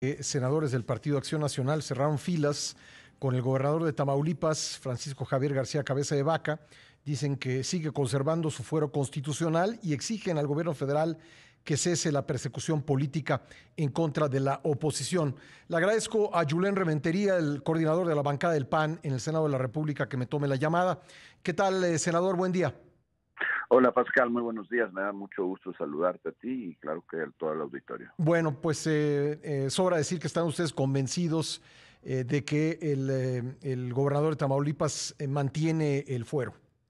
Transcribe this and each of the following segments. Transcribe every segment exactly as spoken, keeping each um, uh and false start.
Eh, senadores del Partido Acción Nacional cerraron filas con el gobernador de Tamaulipas, Francisco Javier García Cabeza de Vaca. Dicen que sigue conservando su fuero constitucional y exigen al gobierno federal que cese la persecución política en contra de la oposición. Le agradezco a Julen Rementería, el coordinador de la bancada del P A N en el Senado de la República, que me tome la llamada. ¿Qué tal, eh, senador? Buen día. Hola Pascal, muy buenos días, me da mucho gusto saludarte a ti y claro que a todo el auditorio. Bueno, pues eh, eh, sobra decir que están ustedes convencidos eh, de que el, eh, el gobernador de Tamaulipas eh, mantiene el fuero.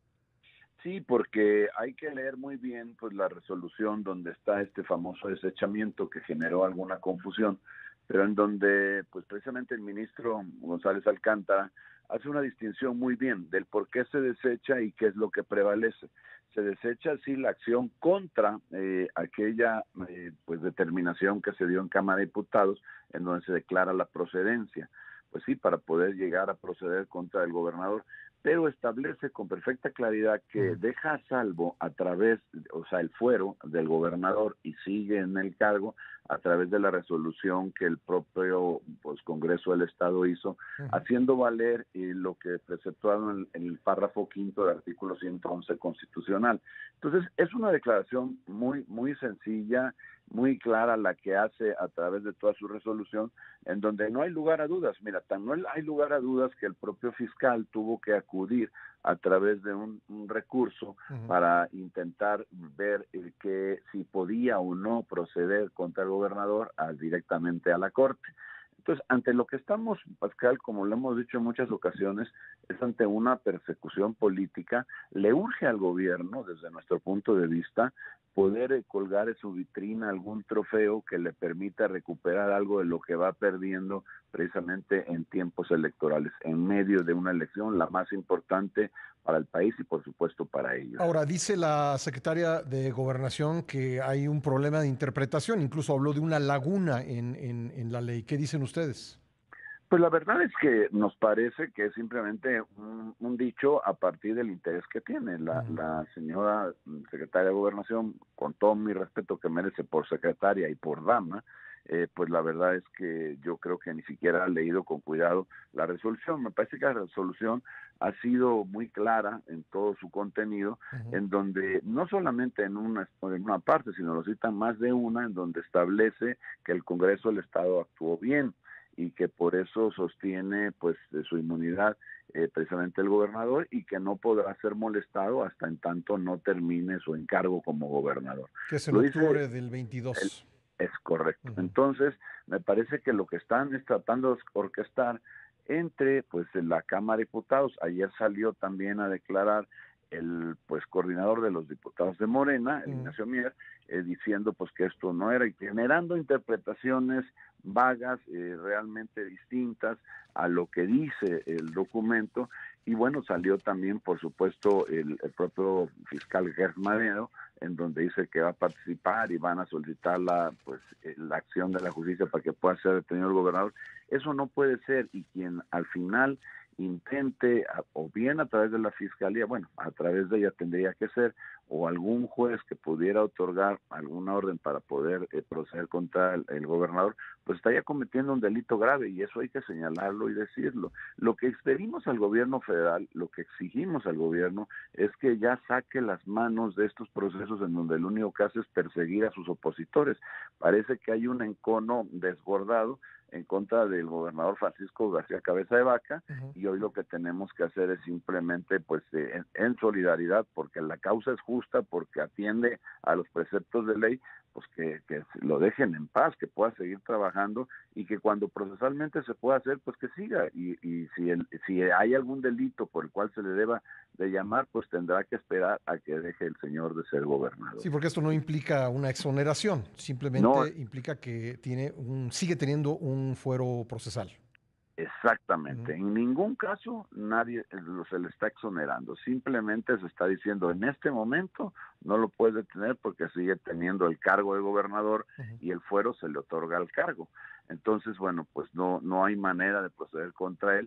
Sí, porque hay que leer muy bien pues la resolución donde está este famoso desechamiento que generó alguna confusión, pero en donde pues precisamente el ministro González Alcántara hace una distinción muy bien del por qué se desecha y qué es lo que prevalece. Se desecha sí la acción contra eh, aquella eh, pues determinación que se dio en Cámara de Diputados en donde se declara la procedencia, pues sí, para poder llegar a proceder contra el gobernador, pero establece con perfecta claridad que deja a salvo a través, o sea, el fuero del gobernador y sigue en el cargo a través de la resolución que el propio pues, Congreso del Estado hizo, uh-huh. haciendo valer eh, lo que preceptuado en, en el párrafo quinto del artículo ciento once constitucional. Entonces, es una declaración muy, muy sencilla, muy clara la que hace a través de toda su resolución, en donde no hay lugar a dudas. Mira, tan no hay lugar a dudas que el propio fiscal tuvo que acudir a través de un, un recurso uh-huh. para intentar ver eh, que si podía o no proceder contra el gobernador a, directamente a la Corte. Entonces, ante lo que estamos, Pascal, como lo hemos dicho en muchas ocasiones, es ante una persecución política. Le urge al gobierno, desde nuestro punto de vista, poder colgar en su vitrina algún trofeo que le permita recuperar algo de lo que va perdiendo precisamente en tiempos electorales, en medio de una elección, la más importante para el país y por supuesto para ellos. Ahora, dice la secretaria de Gobernación que hay un problema de interpretación, incluso habló de una laguna en, en, en la ley. ¿Qué dicen ustedes? Pues la verdad es que nos parece que es simplemente un, un dicho a partir del interés que tiene. La, uh-huh. la señora secretaria de Gobernación, con todo mi respeto que merece por secretaria y por dama, eh, pues la verdad es que yo creo que ni siquiera ha leído con cuidado la resolución. Me parece que la resolución ha sido muy clara en todo su contenido, uh-huh. en donde no solamente en una, en una parte, sino lo citan más de una, en donde establece que el Congreso del Estado actuó bien y que por eso sostiene pues de su inmunidad eh, precisamente el gobernador y que no podrá ser molestado hasta en tanto no termine su encargo como gobernador. Que es en octubre dice, del veintidós. El, es correcto. Uh-huh. Entonces, me parece que lo que están es tratando de orquestar entre pues la Cámara de Diputados. Ayer salió también a declarar el pues coordinador de los diputados de Morena, uh-huh. Ignacio Mier, eh, diciendo pues que esto no era, y generando interpretaciones vagas, eh, realmente distintas a lo que dice el documento. Y bueno, salió también, por supuesto, el, el propio fiscal Gers Manero, en donde dice que va a participar y van a solicitar la, pues, la acción de la justicia para que pueda ser detenido el gobernador. Eso no puede ser, y quien al final intente, o bien a través de la fiscalía, bueno, a través de ella tendría que ser, o algún juez que pudiera otorgar alguna orden para poder eh, proceder contra el, el gobernador, pues estaría cometiendo un delito grave, y eso hay que señalarlo y decirlo. Lo que pedimos al gobierno federal, lo que exigimos al gobierno, es que ya saque las manos de estos procesos en donde lo único que hace es perseguir a sus opositores. Parece que hay un encono desbordado en contra del gobernador Francisco García Cabeza de Vaca, uh-huh. y hoy lo que tenemos que hacer es simplemente pues eh, en, en solidaridad, porque la causa es justa, porque atiende a los preceptos de ley, pues que, que lo dejen en paz, que pueda seguir trabajando y que cuando procesalmente se pueda hacer, pues que siga. Y, y si, el, si hay algún delito por el cual se le deba de llamar, pues tendrá que esperar a que deje el señor de ser gobernador. Sí, porque esto no implica una exoneración, simplemente no, implica que tiene un, sigue teniendo un fuero procesal. Exactamente. Uh-huh. En ningún caso nadie se le está exonerando. Simplemente se está diciendo en este momento no lo puede tener porque sigue teniendo el cargo de gobernador, uh-huh. y el fuero se le otorga al cargo. Entonces, bueno, pues no, no hay manera de proceder contra él.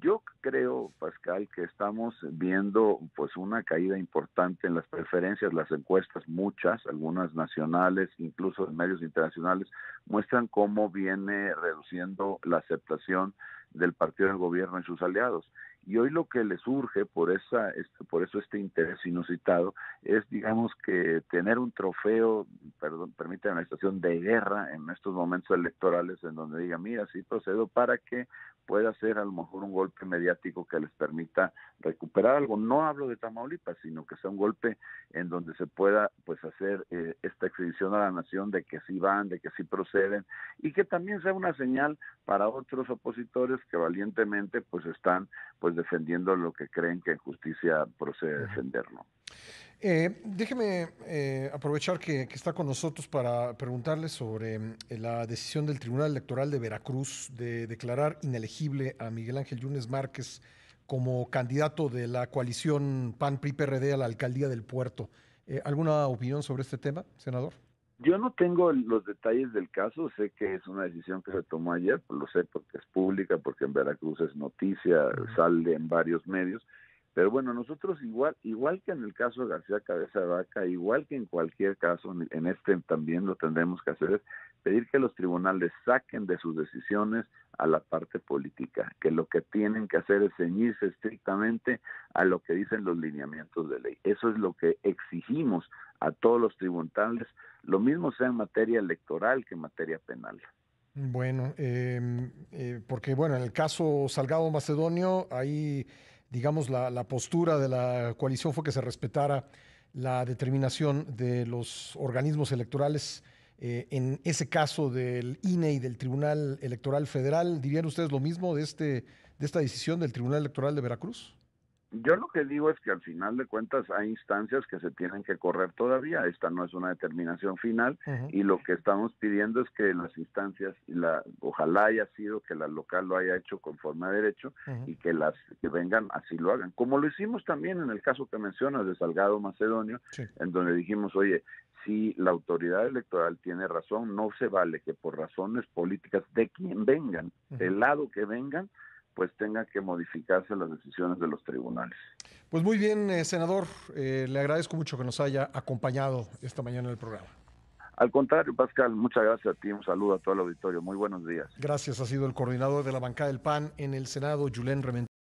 Yo creo, Pascal, que estamos viendo pues una caída importante en las preferencias, las encuestas, muchas, algunas nacionales, incluso en medios internacionales, muestran cómo viene reduciendo la aceptación del partido del gobierno y sus aliados. Y hoy lo que le surge por esa, este, por eso este interés inusitado, es, digamos, que tener un trofeo, perdón, permítame la expresión, de guerra en estos momentos electorales, en donde diga, mira, sí procedo, para que pueda ser a lo mejor un golpe mediático que les permita recuperar algo. No hablo de Tamaulipas, sino que sea un golpe en donde se pueda pues hacer eh, esta exhibición a la nación de que sí van, de que sí proceden, y que también sea una señal para otros opositores que valientemente pues están pues defendiendo lo que creen que en justicia procede defenderlo. Eh, déjeme eh, aprovechar que, que está con nosotros para preguntarle sobre mm, la decisión del Tribunal Electoral de Veracruz de declarar inelegible a Miguel Ángel Yunes Márquez como candidato de la coalición P A N P R I P R D a la alcaldía del Puerto. Eh, ¿alguna opinión sobre este tema, senador? Yo no tengo los detalles del caso, sé que es una decisión que se tomó ayer, pues lo sé porque es pública, porque en Veracruz es noticia, uh-huh. sale en varios medios, pero bueno, nosotros igual, igual que en el caso de García Cabeza de Vaca, igual que en cualquier caso, en este también lo tendremos que hacer, es pedir que los tribunales saquen de sus decisiones a la parte política, que lo que tienen que hacer es ceñirse estrictamente a lo que dicen los lineamientos de ley. Eso es lo que exigimos a todos los tribunales, lo mismo sea en materia electoral que en materia penal. Bueno, eh, eh, porque bueno, en el caso Salgado Macedonio, ahí digamos la, la postura de la coalición fue que se respetara la determinación de los organismos electorales. Eh, en ese caso del I N E y del Tribunal Electoral Federal, ¿dirían ustedes lo mismo de, este, de esta decisión del Tribunal Electoral de Veracruz? Yo lo que digo es que al final de cuentas hay instancias que se tienen que correr todavía. Esta no es una determinación final, uh-huh. y lo que estamos pidiendo es que las instancias, la, ojalá haya sido que la local lo haya hecho conforme a derecho, uh-huh. y que las que vengan así lo hagan. Como lo hicimos también en el caso que mencionas de Salgado Macedonio, sí. en donde dijimos, oye, si la autoridad electoral tiene razón, no se vale que por razones políticas de quien vengan, uh-huh. del lado que vengan, pues tenga que modificarse las decisiones de los tribunales. Pues muy bien, eh, senador, eh, le agradezco mucho que nos haya acompañado esta mañana en el programa. Al contrario, Pascal, muchas gracias a ti, un saludo a todo el auditorio, muy buenos días. Gracias, ha sido el coordinador de la bancada del P A N en el Senado, Julen Rementería.